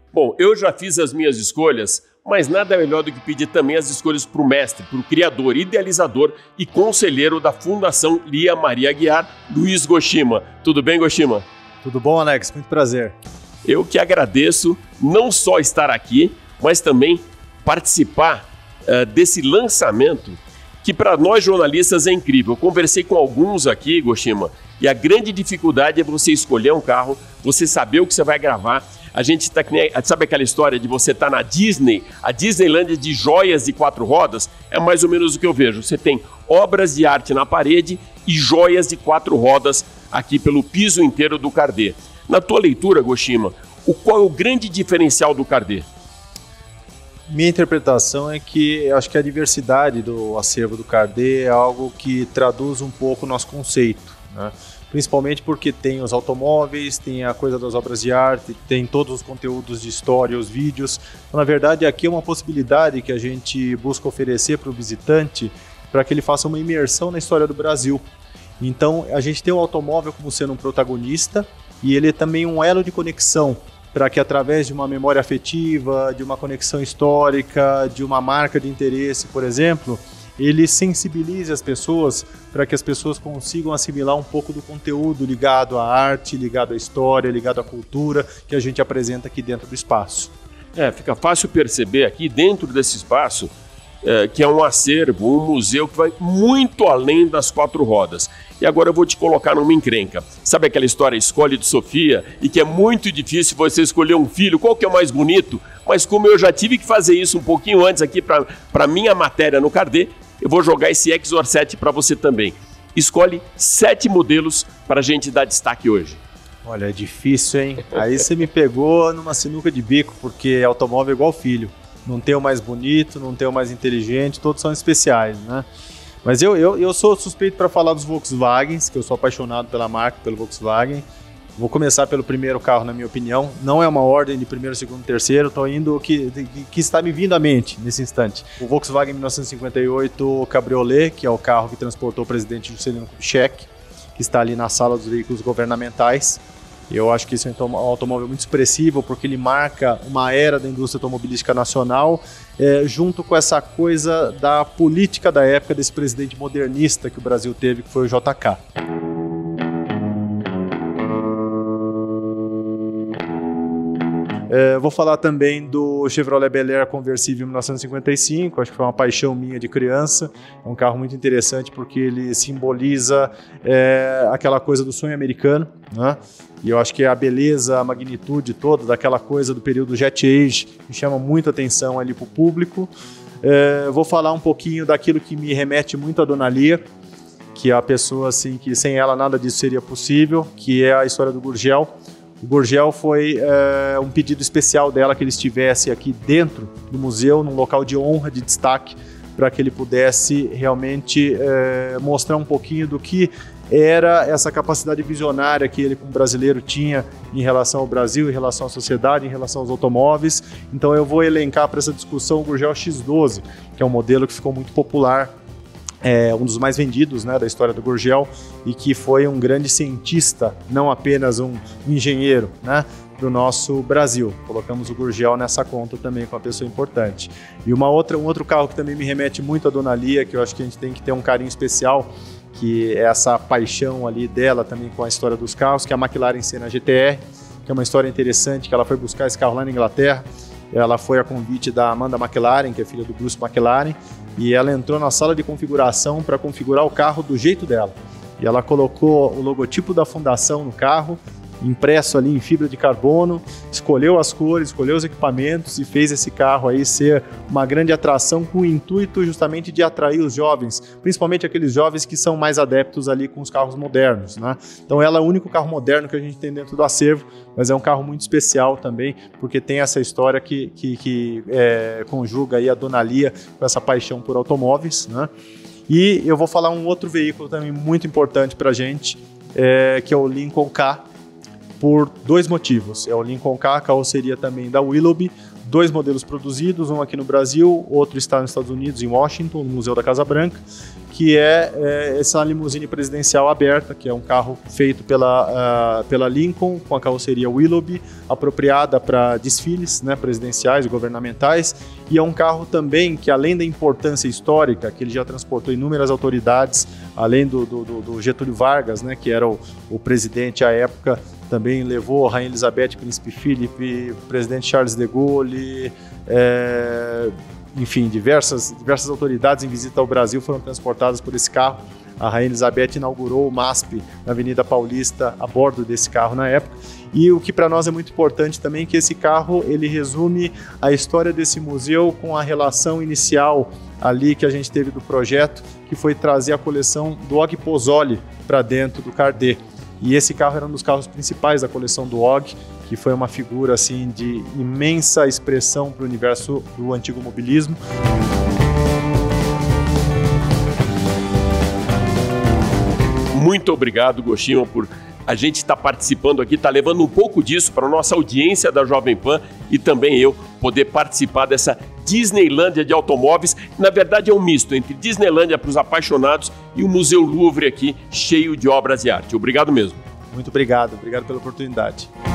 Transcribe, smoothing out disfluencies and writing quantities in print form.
Bom, eu já fiz as minhas escolhas, mas nada melhor do que pedir também as escolhas para o mestre, para o criador, idealizador e conselheiro da Fundação Lia Maria Aguiar, Luiz Goshima. Tudo bem, Goshima? Tudo bom, Alex? Muito prazer. Eu que agradeço não só estar aqui, mas também participar desse lançamento que para nós jornalistas é incrível. Eu conversei com alguns aqui, Goshima, e a grande dificuldade é você escolher um carro, você saber o que você vai gravar. A gente está que nem, sabe aquela história de você estar na Disney, a Disneylandia de joias de 4 rodas? É mais ou menos o que eu vejo. Você tem obras de arte na parede e joias de 4 rodas aqui pelo piso inteiro do Cardê. Na tua leitura, Goshima, qual é o grande diferencial do Cardê? Minha interpretação é que acho que a diversidade do acervo do Cardê é algo que traduz um pouco o nosso conceito, né? Principalmente porque tem os automóveis, tem a coisa das obras de arte, tem todos os conteúdos de história, os vídeos. Então, na verdade, aqui é uma possibilidade que a gente busca oferecer para o visitante para que ele faça uma imersão na história do Brasil. Então, a gente tem o automóvel como sendo um protagonista e ele é também um elo de conexão para que através de uma memória afetiva, de uma conexão histórica, de uma marca de interesse, por exemplo, ele sensibilize as pessoas para que as pessoas consigam assimilar um pouco do conteúdo ligado à arte, ligado à história, ligado à cultura que a gente apresenta aqui dentro do espaço. Fica fácil perceber aqui dentro desse espaço que é um acervo, um museu que vai muito além das 4 rodas. E agora eu vou te colocar numa encrenca. Sabe aquela história Escolhe de Sofia e que é muito difícil você escolher um filho, qual que é o mais bonito? Mas como eu já tive que fazer isso um pouquinho antes aqui para minha matéria no Cardê, eu vou jogar esse Exor 7 para você também. Escolhe 7 modelos para a gente dar destaque hoje. Olha, é difícil, hein? Aí você me pegou numa sinuca de bico, porque automóvel é igual filho. Não tem o mais bonito, não tem o mais inteligente, todos são especiais, né? Mas eu sou suspeito para falar dos Volkswagens, que eu sou apaixonado pela marca, pelo Volkswagen. Vou começar pelo primeiro carro, na minha opinião. Não é uma ordem de primeiro, segundo, terceiro. Estou indo o que está me vindo à mente nesse instante. O Volkswagen 1958 Cabriolet, que é o carro que transportou o presidente Juscelino Kubitschek, que está ali na sala dos veículos governamentais. Eu acho que esse é um automóvel muito expressivo, porque ele marca uma era da indústria automobilística nacional, junto com essa coisa da política da época desse presidente modernista que o Brasil teve, que foi o JK. Vou falar também do Chevrolet Bel Air conversível 1955, acho que foi uma paixão minha de criança. É um carro muito interessante porque ele simboliza aquela coisa do sonho americano, né? E eu acho que a beleza, a magnitude toda daquela coisa do período Jet Age me chama muita atenção ali para o público. Vou falar um pouquinho daquilo que me remete muito à Dona Lia, que é a pessoa assim, que sem ela nada disso seria possível, que é a história do Gurgel. O Gurgel foi um pedido especial dela que ele estivesse aqui dentro do museu, num local de honra, de destaque, para que ele pudesse realmente mostrar um pouquinho do que era essa capacidade visionária que ele, como brasileiro, tinha em relação ao Brasil, em relação à sociedade, em relação aos automóveis. Então eu vou elencar para essa discussão o Gurgel X12, que é um modelo que ficou muito popular, um dos mais vendidos, né, da história do Gurgel, e que foi um grande cientista, não apenas um engenheiro, né, para o nosso Brasil. Colocamos o Gurgel nessa conta também, com uma pessoa importante. E um outro carro que também me remete muito à Dona Lia, que eu acho que a gente tem que ter um carinho especial, que é essa paixão ali dela também com a história dos carros, que é a McLaren Senna GTR, que é uma história interessante, que ela foi buscar esse carro lá na Inglaterra. Ela foi a convite da Amanda McLaren, que é filha do Bruce McLaren, e ela entrou na sala de configuração para configurar o carro do jeito dela. E ela colocou o logotipo da fundação no carro, impresso ali em fibra de carbono, escolheu as cores, escolheu os equipamentos e fez esse carro aí ser uma grande atração com o intuito justamente de atrair os jovens, principalmente aqueles jovens que são mais adeptos ali com os carros modernos, né? Então ela é o único carro moderno que a gente tem dentro do acervo, mas é um carro muito especial também, porque tem essa história que conjuga aí a Dona Lia com essa paixão por automóveis, né? E eu vou falar um outro veículo também muito importante para a gente, que é o Lincoln K, por 2 motivos. É o Lincoln K, a carroceria também da Willoughby, 2 modelos produzidos, um aqui no Brasil, outro está nos Estados Unidos, em Washington, no Museu da Casa Branca, que é essa limusine presidencial aberta, que é um carro feito pela Lincoln, com a carroceria Willoughby, apropriada para desfiles, né, presidenciais e governamentais, e é um carro também que, além da importância histórica, que ele já transportou inúmeras autoridades, além do Getúlio Vargas, né, que era o presidente à época, também levou a Rainha Elizabeth, Príncipe Philip, o presidente Charles de Gaulle, enfim, diversas autoridades em visita ao Brasil foram transportadas por esse carro. A Rainha Elizabeth inaugurou o MASP na Avenida Paulista a bordo desse carro na época. E o que para nós é muito importante também é que esse carro ele resume a história desse museu com a relação inicial ali que a gente teve do projeto, que foi trazer a coleção do Og Pozzoli para dentro do Cardet. E esse carro era um dos carros principais da coleção do Og, que foi uma figura assim de imensa expressão para o universo do antigo mobilismo. Muito obrigado, Gostinho, por a gente estar participando aqui, está levando um pouco disso para a nossa audiência da Jovem Pan e também eu poder participar dessa Disneylândia de automóveis. Na verdade é um misto entre Disneylândia para os apaixonados e o Museu Louvre aqui, cheio de obras de arte. Obrigado mesmo. Muito obrigado pela oportunidade.